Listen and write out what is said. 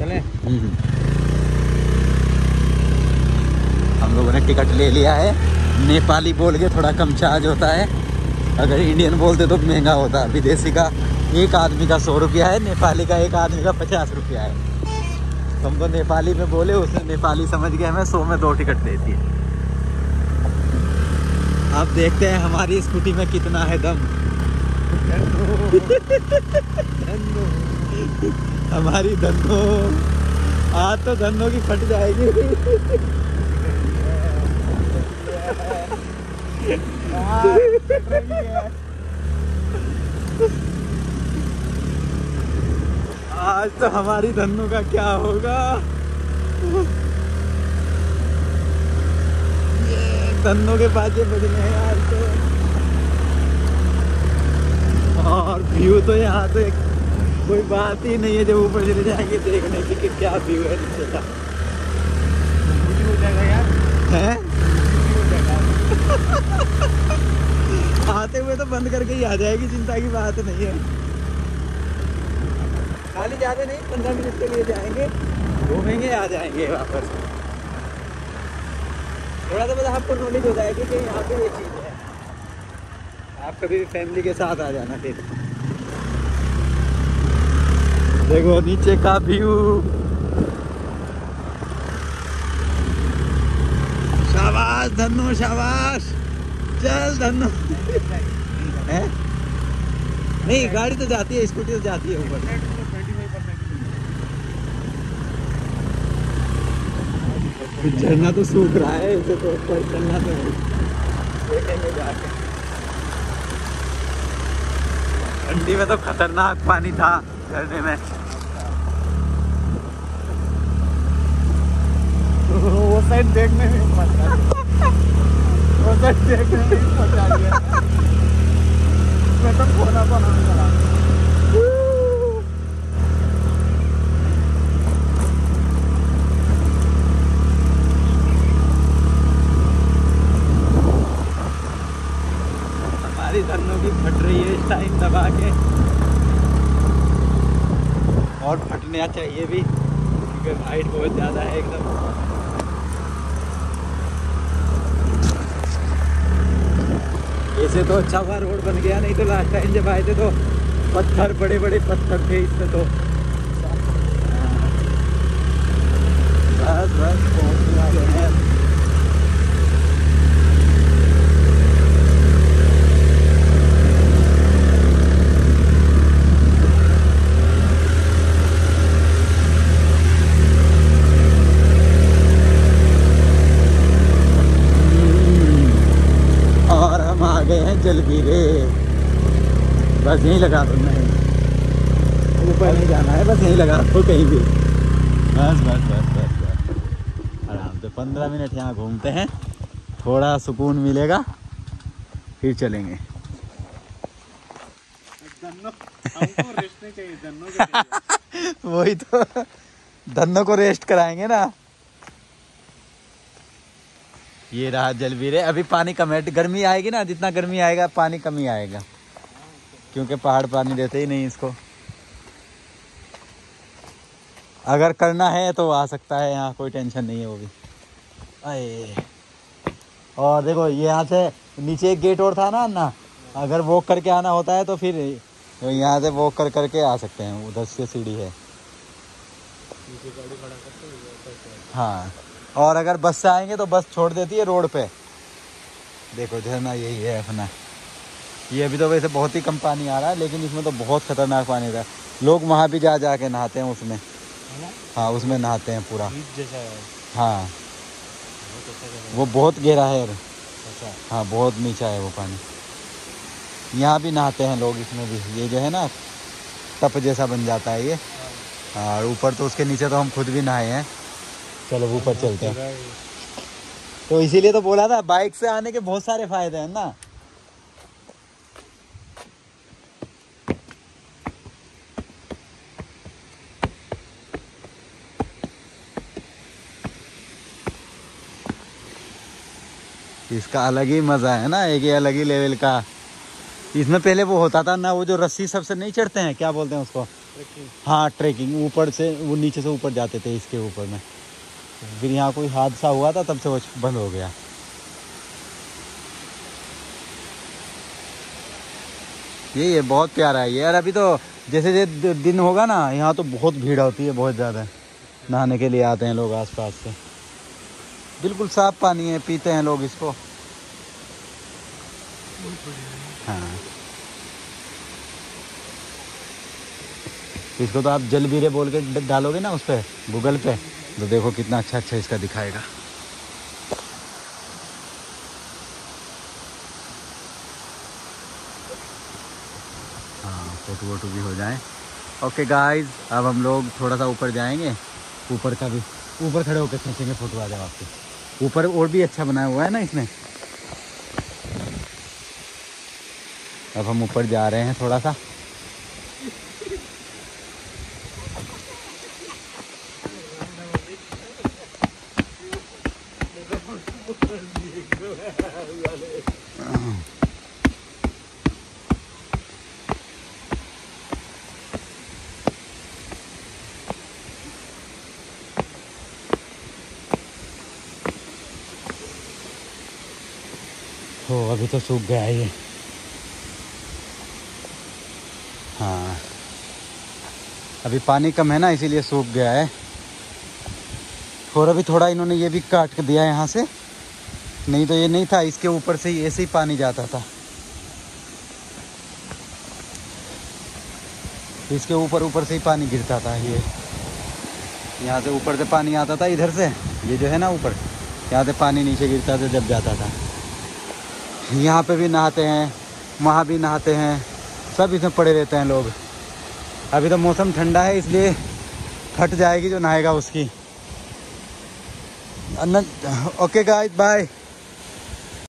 चले। हम लोगों ने टिकट ले लिया है। नेपाली बोल के थोड़ा कम चार्ज होता है, अगर इंडियन बोलते तो महंगा होता। विदेशी का एक आदमी का 100 रुपया है, नेपाली का एक आदमी का 50 रुपया है। हम तो नेपाली में बोले, उसने नेपाली समझ गया, हमें 100 में 2 टिकट देती है। अब देखते हैं हमारी स्कूटी में कितना है दम। हमारी धन्नो आज तो धन्नो की फट जाएगी। आज तो हमारी धन्नो का क्या होगा। धन्नो के बाजे बजने हैं आज तो। और व्यू तो यहाँ तो कोई बात ही नहीं है। जब ऊपर चले जाएंगे देखने की कि क्या व्यू है नीचे का। हो जाएगा यार, हैं? हो जाएगा। आते हुए तो बंद करके ही आ जाएगी, चिंता की बात नहीं है। खाली ज़्यादा नहीं, 15 मिनट के लिए जाएंगे, घूमेंगे, आ जाएंगे वापस। थोड़ा सा बस आपको नॉलेज हो जाएगी कि यहाँ पे ये चीज़ है। आप कभी भी फैमिली के साथ आ जाना। फिर देखो नीचे का व्यू। शाबाश धन्नो, शाबाश, चल धन्नो। है? नहीं, गाड़ी तो जाती है, स्कूटी तो जाती है ऊपर। झरना तो सूख रहा है, इसे तो ऊपर चलना तो देखेंगे जाके। ठंडी में तो खतरनाक पानी था झरने में। वो साइड देखने में मजा आ गया। वो साइड देखने में मजा आ गया। मैं तो खोना चला। हमारी धन्नो की फट रही है इस टाइम दबा के, और फटना चाहिए भी क्योंकि हाइट बहुत ज़्यादा है एकदम। ऐसे तो अच्छा हुआ रोड बन गया, नहीं तो लास्ट टाइम जब आए थे तो पत्थर, बड़े बड़े पत्थर थे इसमें तो। बस बस पहुँच गए हैं। जलबीरे बस यहीं लगा दो, नहीं ऊपर नहीं जाना है, बस यहीं लगा दो कहीं भी। बस बस बस बस बस आराम से 15 मिनट यहाँ घूमते हैं, थोड़ा सुकून मिलेगा, फिर चलेंगे। हमको रेस्ट नहीं चाहिए, धन्नो को चाहिए। वही तो, धन्नो को रेस्ट कराएंगे ना। ये रहा जलबीरे। अभी पानी कम है, गर्मी आएगी ना, जितना गर्मी आएगा पानी कम ही आएगा, क्योंकि पहाड़ पानी देते ही नहीं इसको। अगर करना है तो आ सकता है यहाँ, कोई टेंशन नहीं है वो भी। अरे और देखो ये यहाँ से नीचे एक गेट और था ना, अगर वॉक करके आना होता है तो फिर तो यहाँ से वॉक कर करके आ सकते हैं, उधर से सीढ़ी है। हाँ, और अगर बस से आएंगे तो बस छोड़ देती है रोड पे। देखो झरना यही है अपना। ये अभी तो वैसे बहुत ही कम पानी आ रहा है, लेकिन इसमें तो बहुत खतरनाक पानी था। लोग वहाँ भी जा के नहाते हैं उसमें। हाँ, उसमें नहाते हैं पूरा जैसा है। हाँ, वो बहुत गहरा है। हाँ, बहुत नीचा है वो पानी। यहाँ भी नहाते हैं लोग इसमें भी। ये जो है ना टप जैसा बन जाता है ये। और ऊपर तो उसके नीचे तो हम खुद भी नहाए हैं। चलो ऊपर चलते हैं। तो इसीलिए तो बोला था, बाइक से आने के बहुत सारे फायदे हैं ना। इसका अलग ही मजा है ना, एक ये अलग ही लेवल का। इसमें पहले वो होता था ना, वो जो रस्सी सबसे नहीं चढ़ते हैं, क्या बोलते हैं उसको, हाँ ट्रैकिंग, ऊपर से वो नीचे से ऊपर जाते थे इसके ऊपर में, फिर यहाँ कोई हादसा हुआ था तब से वो बंद हो गया। ये बहुत प्यारा है यार। अभी तो जैसे जैसे दिन होगा ना, यहाँ तो बहुत भीड़ होती है, बहुत ज़्यादा। नहाने के लिए आते हैं लोग आसपास से। बिल्कुल साफ पानी है, पीते हैं लोग इसको। हाँ, इसको तो आप जलबीरे बोल के डालोगे ना उस पर गूगल पे, तो देखो कितना अच्छा अच्छा इसका दिखाएगा। हाँ, फोटो वोटो भी हो जाए। ओके गाइस, अब हम लोग थोड़ा सा ऊपर जाएंगे। ऊपर का भी, ऊपर खड़े होकर खींचेंगे फोटो, आ जाओ आपके ऊपर। और भी अच्छा बनाया हुआ है ना इसमें। अब हम ऊपर जा रहे हैं थोड़ा सा। हो अभी तो सूख गया है ये। हाँ, अभी पानी कम है ना, इसीलिए सूख गया है। और अभी थोड़ा इन्होंने ये भी काट के दिया है यहाँ से, नहीं तो ये नहीं था, इसके ऊपर से ही ऐसे ही पानी जाता था। इसके ऊपर ऊपर से ही पानी गिरता था। ये यहाँ से ऊपर से पानी आता था इधर से, ये जो है ना ऊपर, यहाँ से पानी नीचे गिरता था जब जाता था। यहाँ पे भी नहाते हैं, वहाँ भी नहाते हैं, सब इसमें पड़े रहते हैं लोग। अभी तो मौसम ठंडा है, इसलिए फट जाएगी जो नहाएगा उसकी। Okay guys, bye.